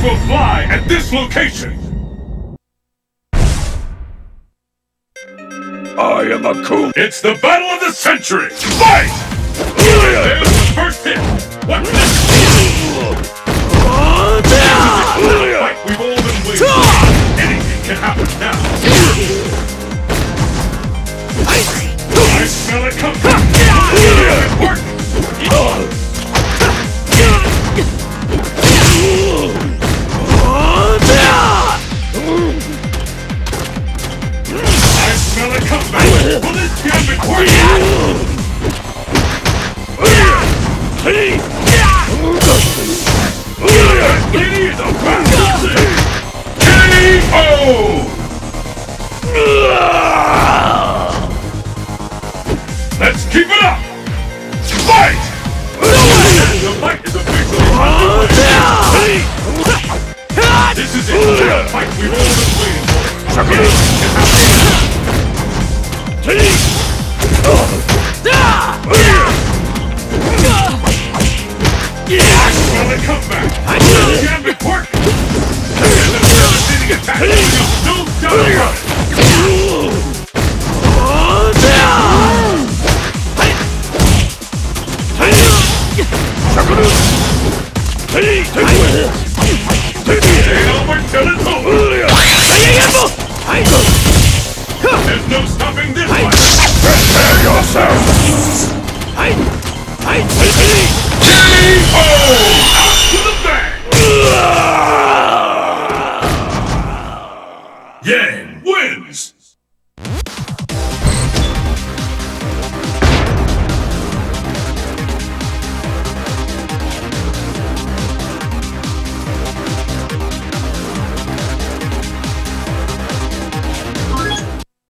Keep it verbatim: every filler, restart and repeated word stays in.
will fly at this location! I am a cool. It's the battle of the century! Fight! There's the first hit! What's next? Fight we've all been waiting for! Anything can happen now! I smell it coming! Important! I smell it coming! Will this gambit work? Kitty is a bastard! K O! Let's keep it up! Fight! The fight is officially underway! This is it! The fight we've all been waiting for! Well, it comes back! Gambit work! And the devastating attack! No doubt about it! There's no stopping this fight! Prepare yourself!